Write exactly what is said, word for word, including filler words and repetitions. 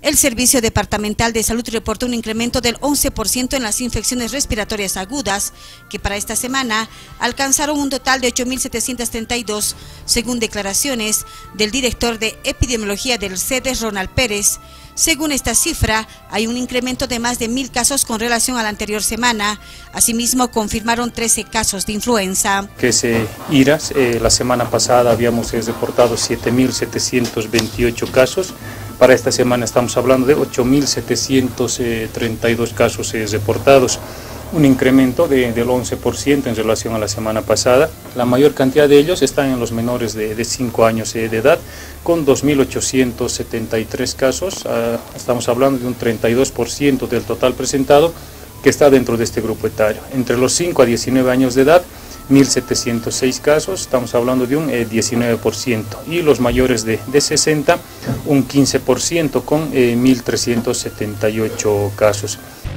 El Servicio Departamental de Salud reportó un incremento del once por ciento en las infecciones respiratorias agudas, que para esta semana alcanzaron un total de ocho mil setecientos treinta y dos, según declaraciones del director de epidemiología del C E D E S, Ronald Pérez. Según esta cifra, hay un incremento de más de mil casos con relación a la anterior semana. Asimismo, confirmaron trece casos de influenza. Que se iras, eh, la semana pasada habíamos eh, reportado siete mil setecientos veintiocho casos. Para esta semana estamos hablando de ocho mil setecientos treinta y dos casos eh, reportados, un incremento de, del once por ciento en relación a la semana pasada. La mayor cantidad de ellos están en los menores de, de cinco años eh, de edad, con dos mil ochocientos setenta y tres casos. Uh, estamos hablando de un treinta y dos por ciento del total presentado que está dentro de este grupo etario. Entre los cinco a diecinueve años de edad, mil setecientos seis casos, estamos hablando de un eh, diecinueve por ciento, y los mayores de, de sesenta, un quince por ciento con eh, mil trescientos setenta y ocho casos.